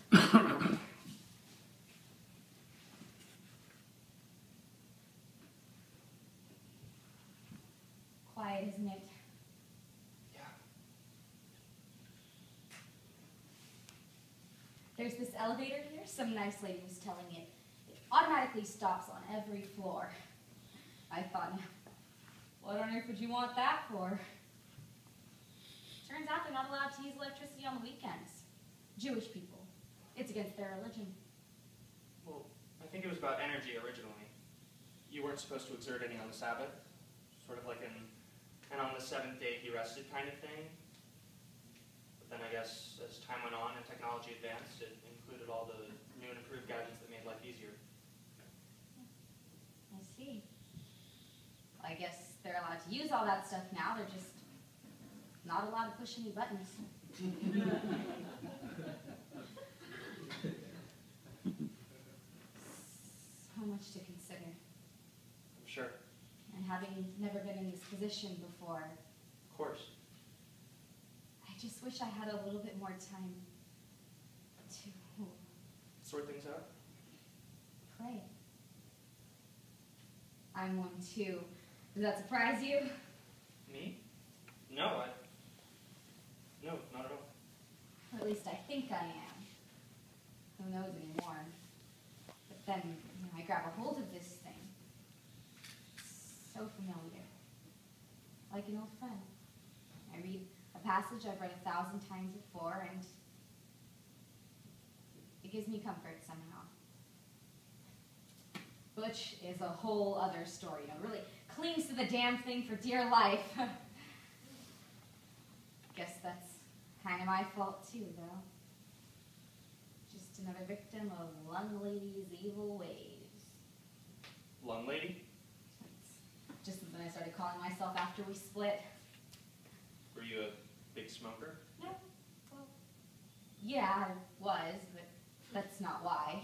Quiet, isn't it? Yeah. There's this elevator here. Some nice lady was telling me it automatically stops on every floor. I thought, what on earth would you want that for? Turns out they're not allowed to use electricity on the weekends. Jewish people. It's against their religion. Well, I think it was about energy originally. You weren't supposed to exert any on the Sabbath, sort of like and on the seventh day he rested kind of thing. But then I guess as time went on and technology advanced, it included all the new and improved gadgets that made life easier. I see. Well, I guess they're allowed to use all that stuff now. They're just not allowed to push any buttons. So much to consider. I'm sure. And having never been in this position before, Of course. I just wish I had a little bit more time to Sort things out? pray. I'm one too. Does that surprise you? Me? No, no, not at all. Or at least I think I am. Who knows anymore? But then I grab a hold of this thing. It's so familiar. Like an old friend. I read a passage I've read 1,000 times before, and it gives me comfort somehow. Butch is a whole other story, really clings to the damn thing for dear life. Guess that's kind of my fault too, though. Just another victim of Lung Lady's evil ways. Lung lady? It's just something I started calling myself after we split. Were you a big smoker? No, well, yeah, I was, but that's not why.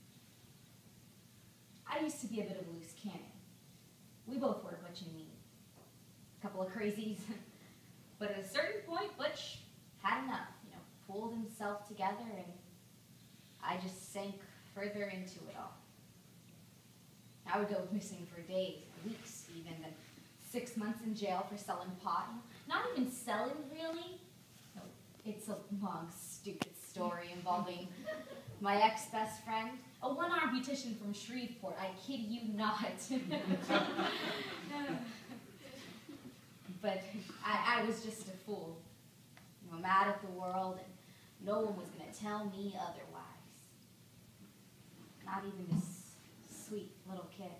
I used to be a bit of a loose cannon. We both were, Butch and me. A couple of crazies. But at a certain point, Butch had enough, pulled himself together, and I just sank further into it all. I would go missing for days, weeks even, then 6 months in jail for selling pot. Not even selling, really. No, it's a long, stupid story involving my ex-best friend, a one-armed beautician from Shreveport. I kid you not. But I was just a fool, mad at the world, and no one was going to tell me otherwise. Not even this sweet little kid.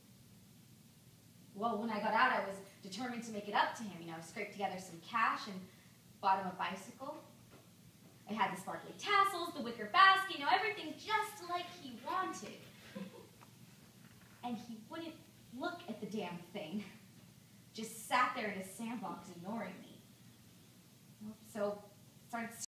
Well, when I got out, I was determined to make it up to him. Scraped together some cash and bought him a bicycle. It had the sparkly tassels, the wicker basket, everything just like he wanted. And he wouldn't look at the damn thing. Just sat there in his sandbox ignoring me. So started